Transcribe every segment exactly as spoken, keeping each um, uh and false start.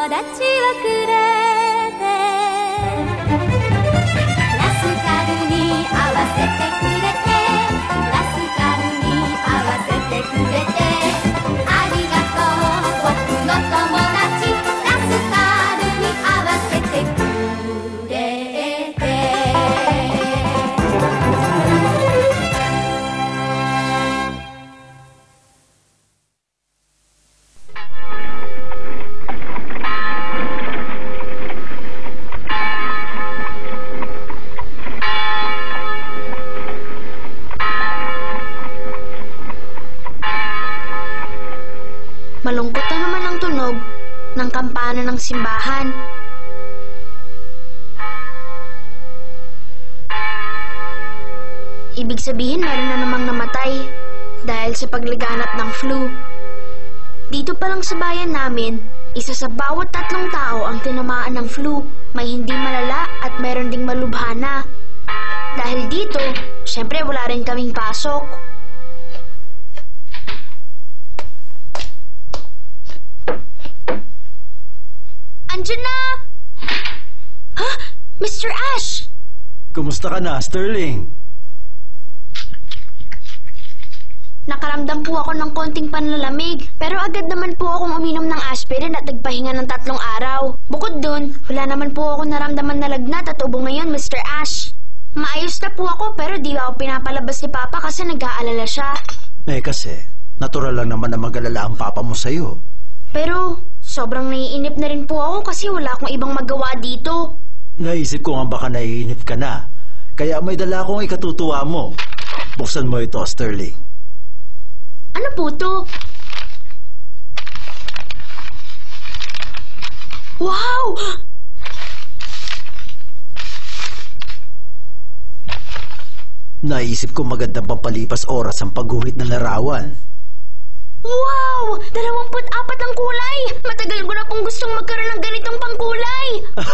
達をくれてラスカルに合わせてくれてラスカルに合わせてくれてありがとう僕の友達ラスカルに合わせてくれて Malungkot na naman ang tunog ng kampana ng simbahan. Ibig sabihin meron na namang namatay dahil sa pagliganap ng flu. Dito pa lang sa bayan namin, isa sa bawat tatlong tao ang tinamaan ng flu. May hindi malala at meron ding malubha na. Dahil dito, syempre wala rin kaming pasok. Andiyan na! Ha? Mister Ash! Kumusta ka na, Sterling? Nakaramdam po ako ng konting panlalamig, pero agad naman po akong uminom ng aspirin at nagpahinga ng tatlong araw. Bukod dun, wala naman po ako naramdaman na lagnat at ubo ngayon, Mister Ash. Maayos na po ako pero di ako pinapalabas ni Papa kasi nag-aalala siya. Eh kasi, natural lang naman na mag-alala ang Papa mo sa'yo. Pero sobrang naiinip na rin po ako kasi wala akong ibang magawa dito. Naisip ko nga baka naiinip ka na. Kaya may dala akong ikatutuwa mo. Buksan mo ito, Sterling. Ano po to? Wow! Naisip ko magandang pampalipas oras ang pagguhit ng larawan. Wow! Dalawamput apat ang kulay! Matagal ko na pong gustong magkaroon ng ganitong pangkulay!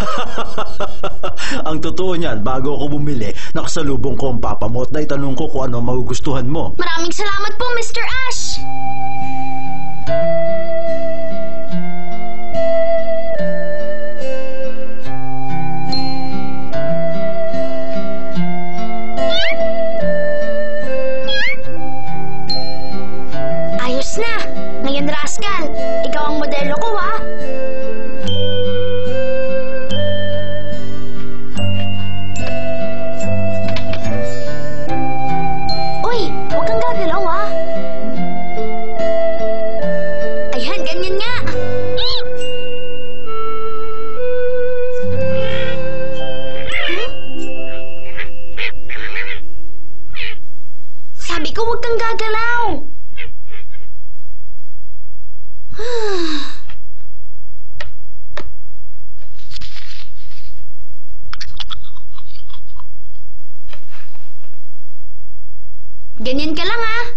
Ang totoo niyan, bago ako bumili, nakasalubong ko ang Papa mo at naitanong ko kung ano magugustuhan mo. Maraming salamat po, Mister Ash! Ayos na! Ngayon, Rascal, ikaw ang modelo ko, ha? Uy, huwag kang gagalaw, ha? Ayan, ganyan nga! Sabi ko, huwag kang gagalaw! Ganyan ka lang, ah.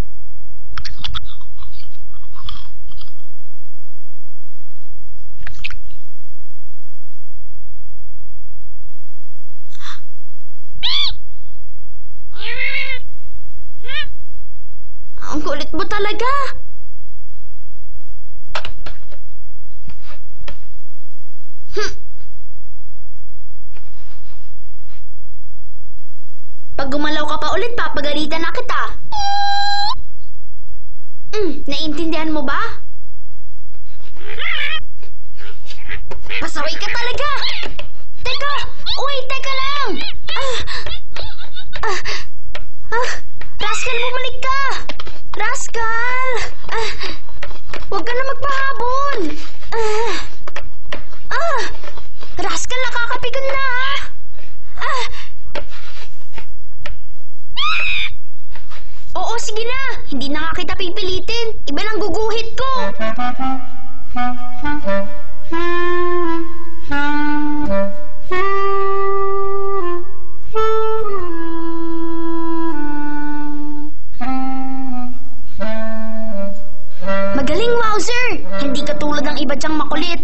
Ang kulit mo talaga. Hm. Pag gumalaw ka pa ulit, papagalitan na kita. Mm, naiintindihan mo ba? Pasaway ka talaga! Teka! Uy, teka lang! Ah, ah, ah, Rascal, bumalik ka! Rascal! Ah, huwag ka na magpahabol! Ah, ah, Rascal, nakakapikon na! Ah, oo, sige na! Hindi na nga kita pipilitin! Iba lang guguhit ko! Magaling, Wowzer! Hindi katulad ng iba diyang makulit.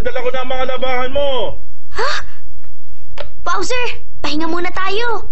dala ko na ang mga labahan mo. Ha? Bowser, pahinga muna tayo.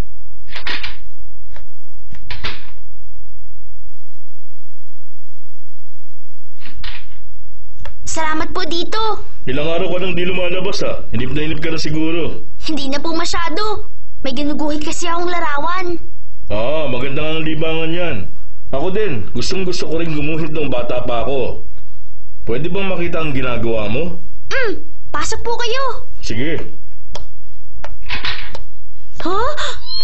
Salamat po dito. Ilang araw ka nang di lumalabas ha. Inip na inip ka na siguro. Hindi na po masyado. May ginuguhit kasi akong larawan. Ah, maganda nga ang libangan yan. Ako din, gustong gusto ko rin gumuhit ng bata pa ako. Pwede bang makita ang ginagawa mo? Hmm, pasok po kayo. Sige. Huh?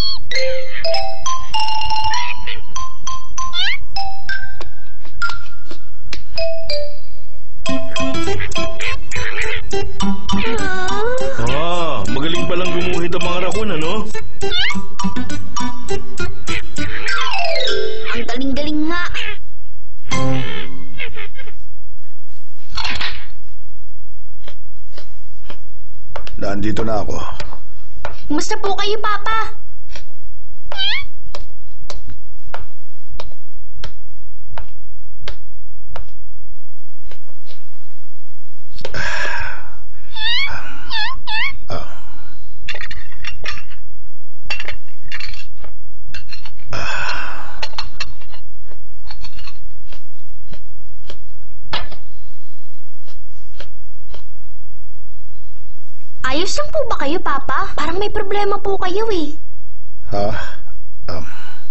Ah, magaling palang gumuhit ang mga rakun, ano? Ang galing-galing nga. Nandito na ako. Kumusta po kayo, Papa? Ayos lang po ba kayo, Papa? Parang may problema po kayo eh. Ha? Um,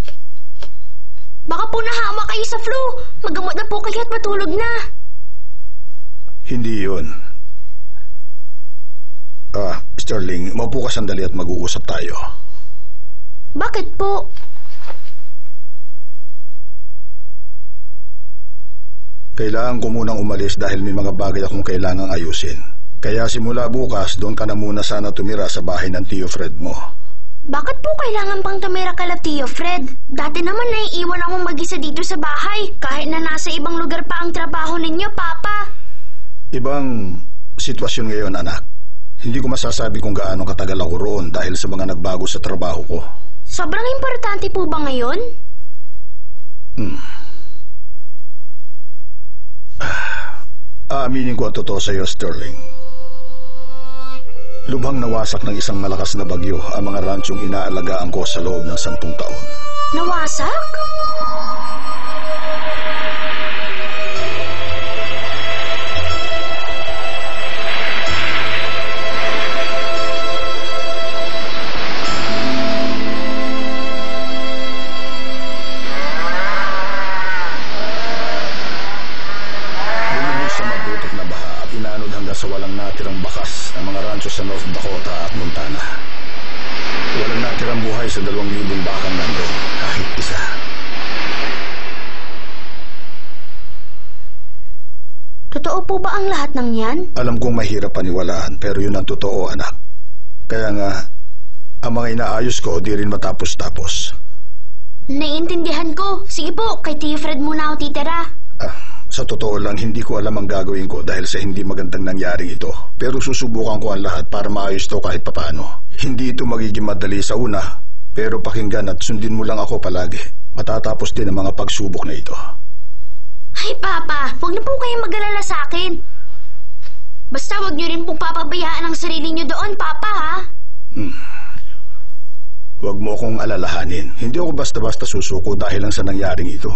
Baka po nahama kayo sa flu. Magamot na po kayo at matulog na. hindi yun. Ah, Sterling, maupo ka sandali at mag-uusap tayo. Bakit po? Kailangan ko munang umalis dahil may mga bagay akong kailangang ayusin. Kaya simula bukas, doon ka na muna sana tumira sa bahay ng Tio Fred mo. Bakit po kailangan pang tumira kala Tio Fred? Dati naman naiiwan akong mag-isa dito sa bahay kahit na nasa ibang lugar pa ang trabaho ninyo, Papa. Ibang sitwasyon ngayon, anak. Hindi ko masasabi kung gaano katagal ako roon dahil sa mga nagbago sa trabaho ko. Sobrang importante po ba ngayon? Hmm. Aaminin ko ang totoo sa iyo, Sterling. Lubhang nawasak ng isang malakas na bagyo ang mga ransyong inaalagaan ko sa loob ng sampung taon. Nawasak? Sa walang natirang bakas ang mga rancho sa North Dakota at Montana. Walang natirang buhay sa dalawang libong bakang nandun, kahit isa. Totoo po ba ang lahat ng yan? Alam kong mahirap paniwalaan, pero yun ang totoo, anak. Kaya nga, ang mga inaayos ko di rin matapos-tapos. Naiintindihan ko. Sige po, kay Tio Fred muna ako titira. Ah, sa totoo lang, hindi ko alam ang gagawin ko dahil sa hindi magandang nangyari ito. Pero susubukan ko ang lahat para maayos to kahit papano. Hindi ito magiging madali sa una, pero pakinggan at sundin mo lang ako palagi. Matatapos din ang mga pagsubok na ito. Ay, Papa, huwag na po kayong mag-alala sa akin. Basta huwag niyo rin pong papabayaan ang sarili niyo doon, Papa, ha? Hmm. Huwag mo akong alalahanin. Hindi ako basta-basta susuko dahil lang sa nangyaring ito.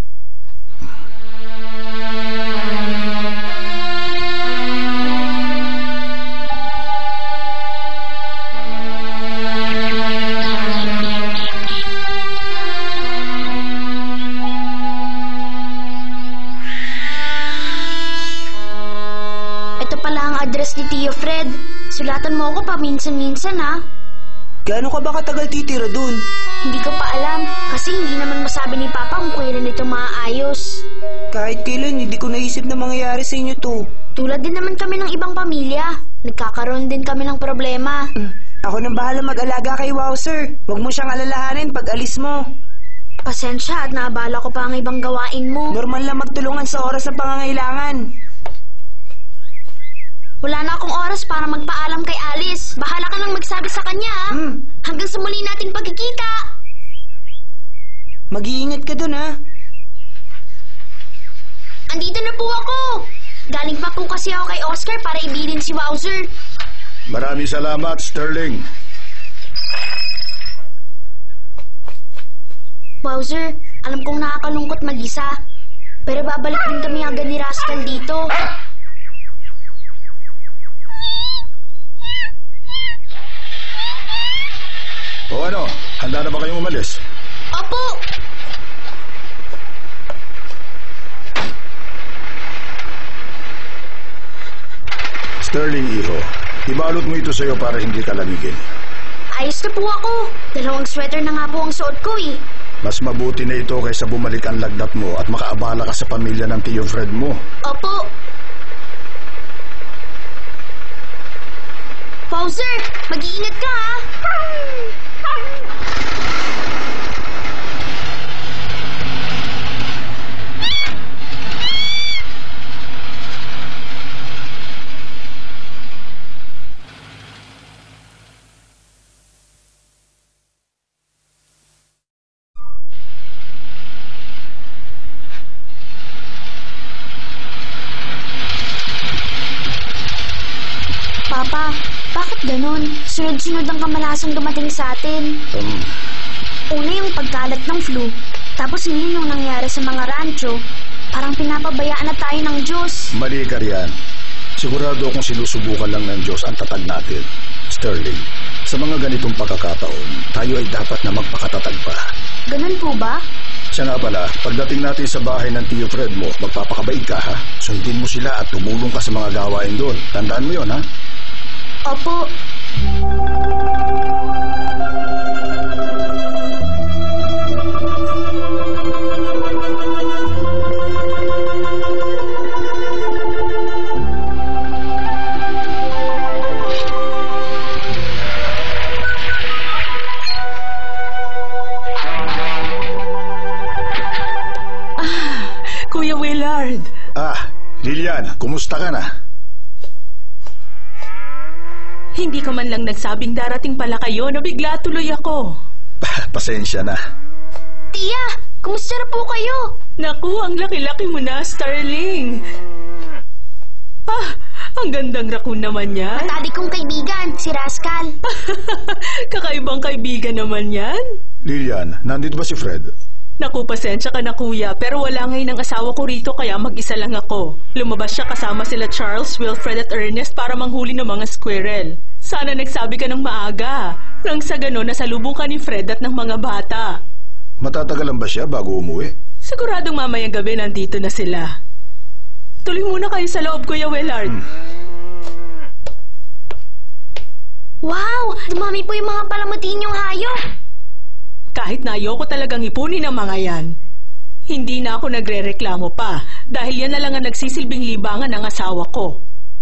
Ito pala ang address ni Tio Fred. Sulatan mo ako paminsan-minsan, ha? Gaano ka ba katagal titira dun? Hindi ko pa alam, kasi hindi naman masabi ni Papa kung kailan ito maaayos. Kahit kailan, hindi ko naisip na mangyayari sa inyo to. Tulad din naman kami ng ibang pamilya. Nagkakaroon din kami ng problema. Hmm. Ako nang bahala mag-alaga kay Wowzer. Huwag mo siyang alalahanin pag alis mo. Pasensya at naabala ko pa ang ibang gawain mo. Normal lang magtulungan sa oras ng pangangailangan. Wala na akong oras para magpaalam kay Alice. Bahala ka nang magsabi sa kanya, ha? Hmm. Hanggang sa muli nating pagkikita. Mag-iingat ka dun, ha? Andito na po ako. Galing pa po kasi ako kay Oscar para ibilin si Wowzer. Maraming salamat, Sterling. Wowzer, alam kong nakakalungkot mag-isa. Pero babalik din kami agad ni Rascal dito. O ano, handa na ba kayong umalis? Opo! Sterling, iho, ibalot mo ito sa'yo para hindi ka lamigin. Ayos na po ako. Dalawang sweater na nga po ang suot ko eh. Mas mabuti na ito kaysa bumalik ang lagnat mo at makaabala ka sa pamilya ng tiyo Fred mo. Opo. Wowzer, mag-iingat ka ha. Papa, bakit ganon? Sunod-sunod ang kamalasang dumating sa atin. Um, Una yung pagkalat ng flu, tapos ngayon yung nangyari sa mga rancho. Parang pinapabayaan na tayo ng Diyos. mali ka riyan. Sigurado akong sinusubukan lang ng Diyos ang tatag natin. Sterling, sa mga ganitong pagkakataon, tayo ay dapat na magpakatatag pa. Ganon po ba? Siya nga pala, pagdating natin sa bahay ng tiyo Fred mo, magpapakabaig ka ha. Sundin mo sila at tumulong ka sa mga gawain doon. Tandaan mo yon ha? Opo. Kuya Willard, Ah, Lilian, kumusta ka na? hindi ka man lang nagsabing darating pala kayo, nabigla tuloy ako. Pasensya na. Tia, kumusta na po kayo? Naku, ang laki-laki mo na, Starling. Ah, ang gandang raccoon naman yan. Tadi kong kaibigan, si Rascal. Kakaibang kaibigan naman yan. Lilian, nandito ba si Fred? Naku, pasensya ka na kuya, pero wala ngayon ang asawa ko rito kaya mag-isa lang ako. Lumabas siya kasama sila Charles, Wilfred at Ernest para manghuli ng mga squirrel. Sana nagsabi ka ng maaga. Nang sa ganon, nasalubong ka ni Fred at ng mga bata. Matatagalan ba siya bago umuwi? Siguradong mamayang gabi nandito na sila. Tuloy muna kayo sa loob, Kuya Willard. Hmm. Wow, dumami po yung mga palamutin yung hayop. Kahit na ayoko talagang ipunin ang mga yan, hindi na ako nagre-reklamo pa dahil yan na lang ang nagsisilbing libangan ng asawa ko.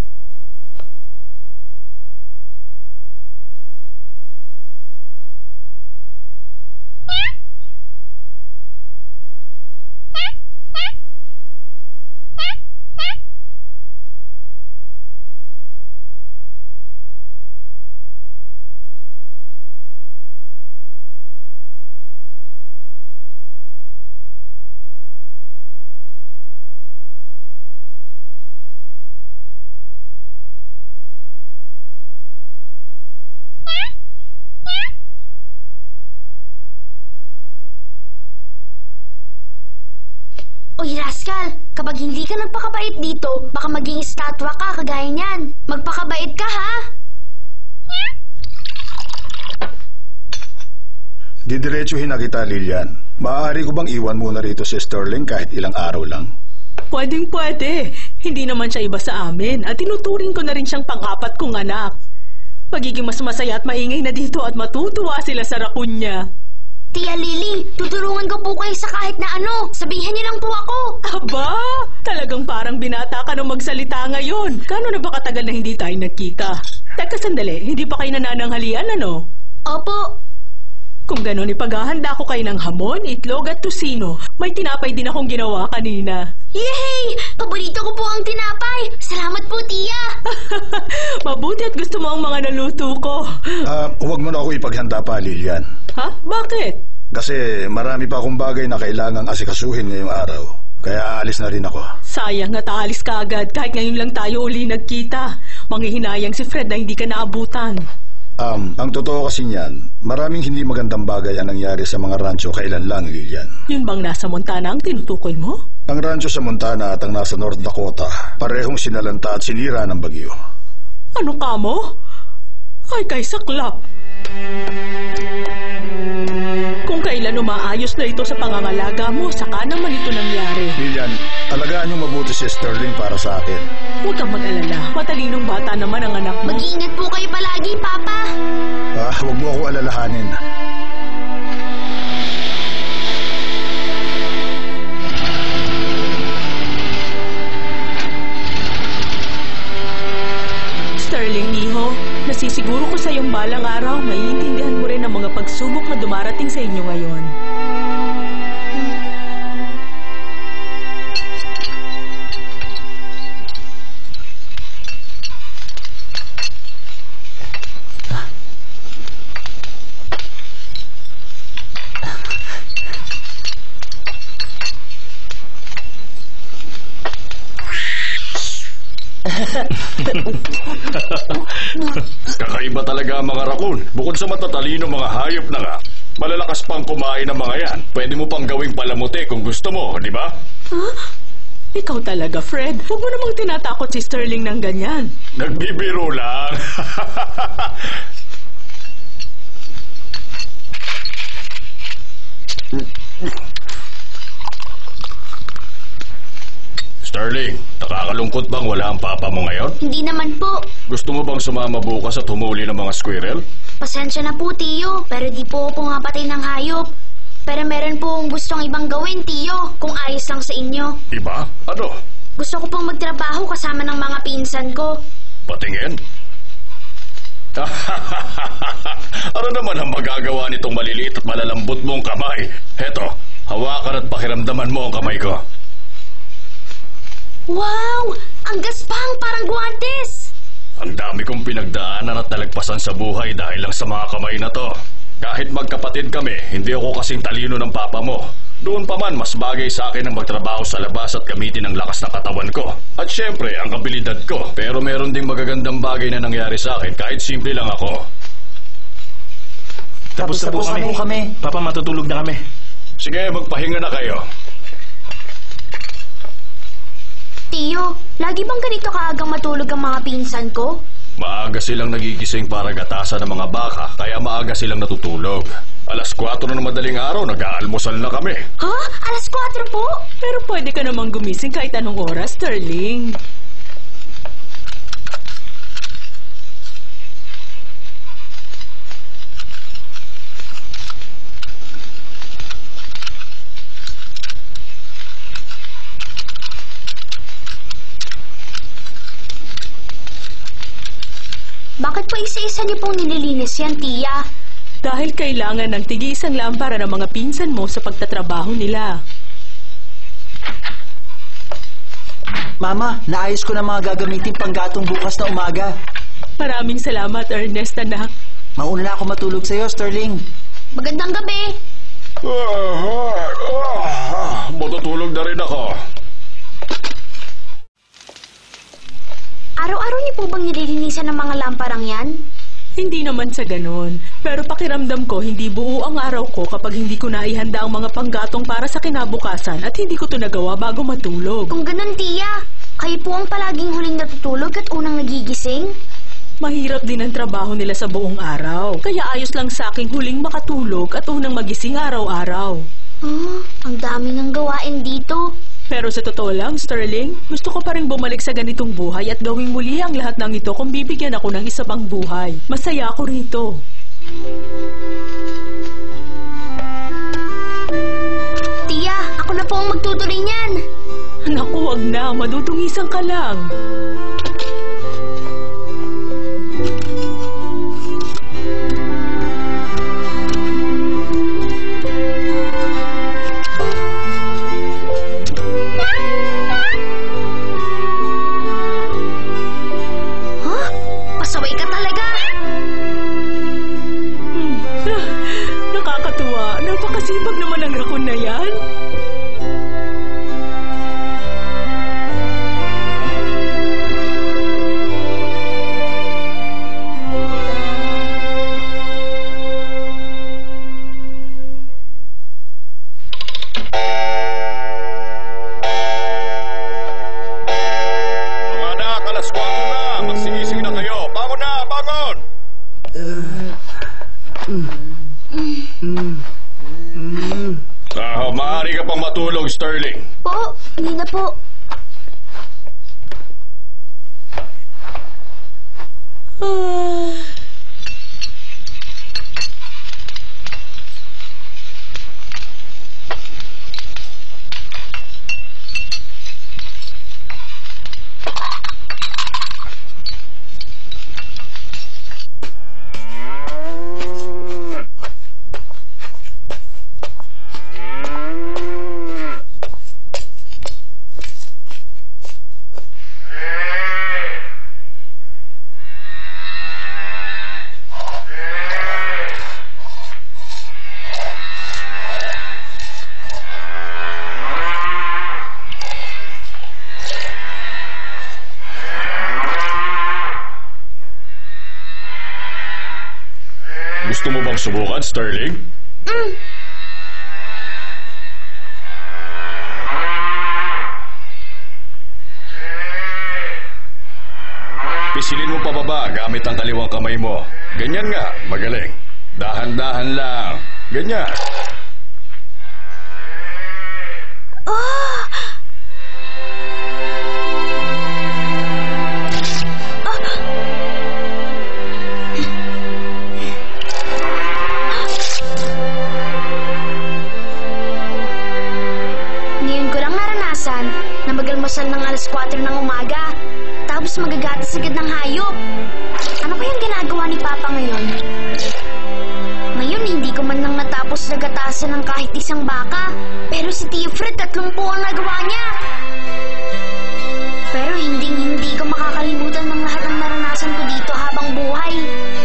Uy, Rascal, kapag hindi ka nagpakabait dito, baka maging estatwa ka kagaya niyan. Magpakabait ka, ha? Didiretsuhin na kita, Lilian. Maaari ko bang iwan muna rito si Sterling kahit ilang araw lang? Pwedeng pwede. Hindi naman siya iba sa amin at tinuturing ko na rin siyang pang-apat kong anak. Magiging mas masaya at maingay na dito at matutuwa sila sa raccoon niya. Tia Lily, tutulungan ko po kayo sa kahit na ano. Sabihan niyo lang po ako. Aba, talagang parang binata ka nung magsalita ngayon. Kano na ba katagal na hindi tayo nagkita? Teka sandali, hindi pa kayo nanananghalian ano? Opo. Kung gano'n ipaghahanda ko kayo ng hamon, itlog at tusino. May tinapay din akong ginawa kanina. Yay! Paborito ko po ang tinapay. Salamat po, Tia. Mabuti at gusto mo ang mga naluto ko. Ah, huwag mo na ako ipaghanda pa, Lilian. Ha? Bakit? Kasi marami pa akong bagay na kailangang asikasuhin ngayong araw. kaya aalis na rin ako. Sayang at aalis ka agad kahit ngayon lang tayo uli nagkita. Manghihinayang si Fred na hindi ka naabutan. Um, ang totoo kasi niyan, maraming hindi magandang bagay ang nangyari sa mga rancho kailan lang, Lilian. Yun bang nasa Montana ang tinutukoy mo? Ang rancho sa Montana at ang nasa North Dakota, parehong sinalanta at sinira ng bagyo. Ano ka mo? Ay, kay saklap. Kung kailan umaayos na ito sa pangangalaga mo, saka naman ito nangyari. Lilian, alagaan niyo mabuti si Sterling para sa akin. Huwag kang mag-alala. Matalinong bata naman ang anak mo. Mag-iingat po kayo palagi, Papa. Ah, huwag mo ako alalahanin. Sterling, iho, nasisiguro ko sa iyong balang araw, maiintindihan mo rin ang mga pagsubok na dumarating sa inyo ngayon. Kakaiba talaga ang mga rakun. Bukod sa matatalino mga hayop na nga, malalakas pang kumain ng mga yan. Pwede mo pang gawing palamuti kung gusto mo, di ba? Huh? Ikaw talaga, Fred. Huwag mo namang tinatakot si Sterling ng ganyan. Nagbibiro lang. Sterling, nakakalungkot bang wala ang papa mo ngayon? Hindi naman po. Gusto mo bang sumama bukas at humuli ng mga squirrel? Pasensya na po, Tiyo, pero di po ako pumapatay ng hayop. Pero meron po akong gustong ibang gawin, Tiyo, kung ayos lang sa inyo. Iba? Ano? Gusto ko pong magtrabaho kasama ng mga pinsan ko. Patingin? Ano naman ang magagawa nitong maliliit at malalambot mong kamay? Heto, hawakan at pakiramdaman mo ang kamay ko. Wow! Ang gaspang, parang guwantes! Ang dami kong pinagdaanan at nalagpasan sa buhay dahil lang sa mga kamay na to. Kahit magkapatid kami, hindi ako kasing talino ng papa mo. Doon pa man, mas bagay sa akin ang magtrabaho sa labas at gamitin ang lakas ng katawan ko. At syempre, ang abilidad ko. Pero meron ding magagandang bagay na nangyari sa akin kahit simple lang ako. Tapos na po kami. kami. Papa, matutulog na kami. Sige, magpahinga na kayo. Tiyo, lagi bang ganito kaagang matulog ang mga pinsan ko? Maaga silang nagigising para gatasan ng mga baka, kaya maaga silang natutulog. Alas kwatro ng madaling araw, nag-aalmusal na kami. Ha? Alas kwatro po? Pero pwede ka namang gumising kahit anong oras, Sterling. Bakit pa isa-isa niyo pong nililinis yan, Tiya? Dahil kailangan ng tigi-isang lampara ng mga pinsan mo sa pagtatrabaho nila. Mama, naayos ko na mga gagamitin panggatong bukas na umaga. Maraming salamat, Ernest, anak. Mauna na ako matulog sa'yo, Sterling. Magandang gabi. Matutulog na rin ako. Araw-araw niyo po bang nililinisan ng mga lamparang yan? Hindi naman sa ganon. Pero pakiramdam ko, hindi buo ang araw ko kapag hindi ko naihanda ang mga panggatong para sa kinabukasan at hindi ko ito nagawa bago matulog. Kung ganun, Tiya, kayo po ang palaging huling natutulog at unang nagigising? Mahirap din ang trabaho nila sa buong araw. Kaya ayos lang sa aking huling makatulog at unang magising araw-araw. Ah, ang dami ng gawain dito. Pero sa totoo lang, Sterling, gusto ko pa rin bumalik sa ganitong buhay at gawing muli ang lahat ng ito kung bibigyan ako ng isa pang buhay. Masaya ako rito. Tiya, ako na po ang magtutuloy niyan. Naku, wag na. Madudungisan ka lang. Tiya, Ah, maaari ka pang matulog, Sterling. Po, hindi na po. Gusto mo bang subukan, Sterling? Mm. Pisilin mo pababa gamit ang kaliwang kamay mo. Ganyan nga, magaling. Dahan-dahan lang. Ganyan. Ah! Ngayon ko lang naranasan na mag-almusal ng alas kwatro ng umaga. Tapos magagatas agad ng hayop. Ano kayang ginagawa ni Papa ngayon? Ngayon, hindi ko man lang natapos na gatasan ng kahit isang baka. Pero si Tio Fred, tatlong po ang nagawa niya. Pero hindi hindi ko makakalimutan ng lahat ng naranasan ko dito habang buhay.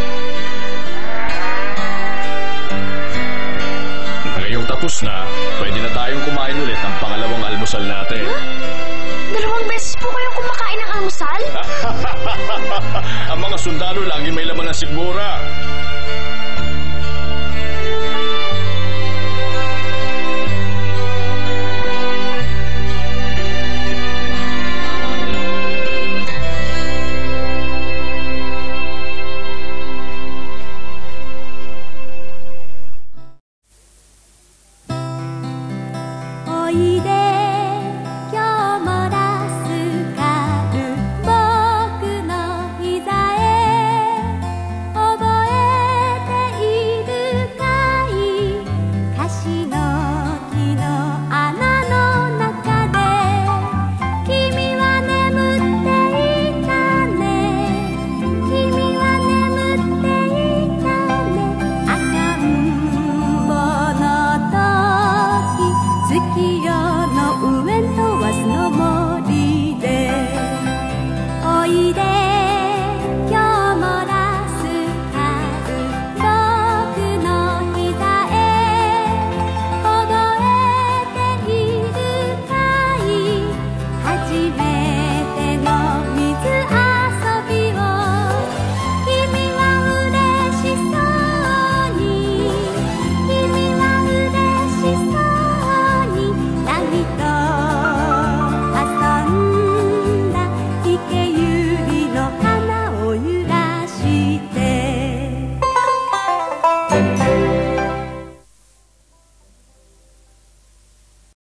Ngayong tapos na, pwede na tayong kumain ulit ng pangalawang almusal natin. Huh? Dalawang beses po kayong kumakain ng almusal? Ang mga sundalo lagi may laman ng sikmura.